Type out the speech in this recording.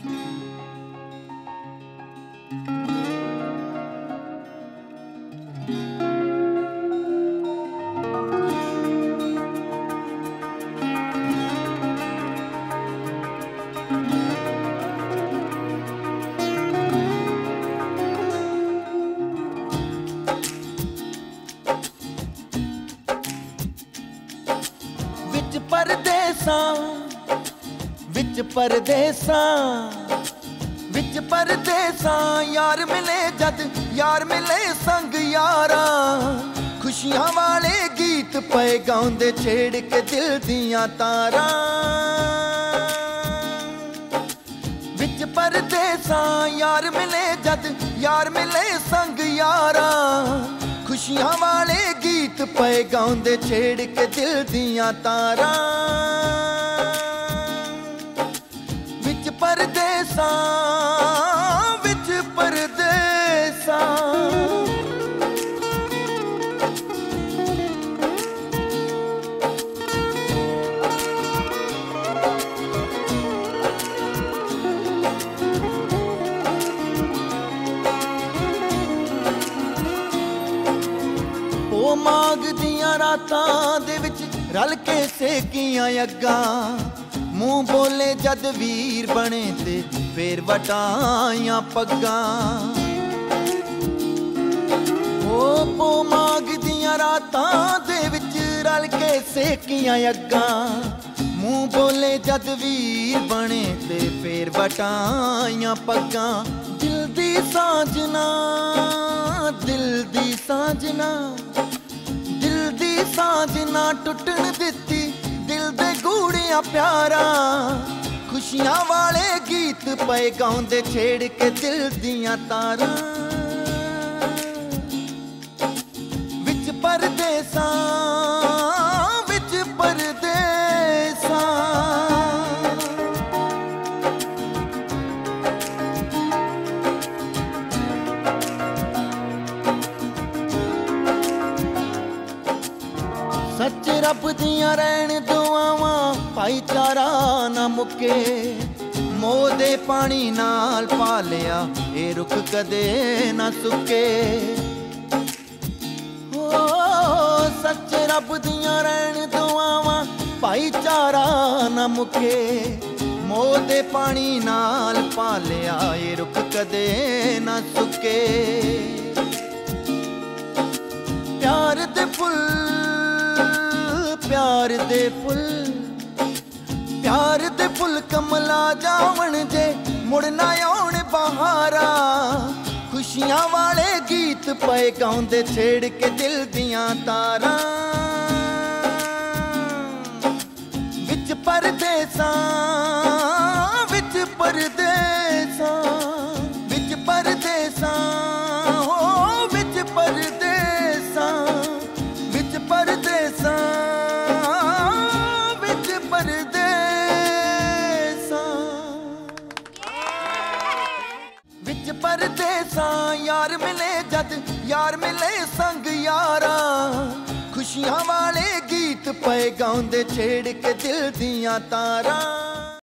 विच परदेसां यार मिले जद यार मिले संग यारा खुशियां वाले गीत पे गाउंदे छेड़ के दिल दियां तारा। विच परदेसां यार मिले जद यार मिले संग यारा खुशियां वाले गीत पे गाउंदे छेड़ के दिल दियां तारा। परदेसां विच परदेसां ओ माग दियां रातां दे विच रल के सेकियां अग्गां मूँह बोले जद वीर बने ते फिर वटाइयां पग्गां। ओ माग दियां रातां दे विच रल के सेकियां अग्गां मूँह बोले जद वीर बने ते फिर वटाइयां पग्गां। दिल दी सांजना दिल दी सांजना दिल दी सांजना टुटन दित्ती दिल दे गूड़ियां प्यारा खुशियां वाले गीत पे गाउंदे छेड़ के दिल दियां तारा। विच परदेसां विच परदेसां सच रब दियां रहन दुआवां भाईचारा ना मुके मोह दे पानी नाल पालिया ए रुख कदे ना सुके। ओ सच रब दियां रहन दुआवां भाईचारा ना मुके मोह दे पानी नाल पालिया ए रुख कदे ना सुके। प्यार दे फुल प्यार दे फुल प्यार दे फुल कमला जावन जे मुड़ ना आउण बहारा खुशियां वाले गीत पे गाउंदे छेड़ के दिल दियां तारा। विच परदेसां विच परदेसां विच परदेसां हो विच परदेसां विच परदेसां परदेसां यार मिले जद यार मिले संग यारा खुशियां वाले गीत पे गाउंदे छेड़ के दिल दियां तारा।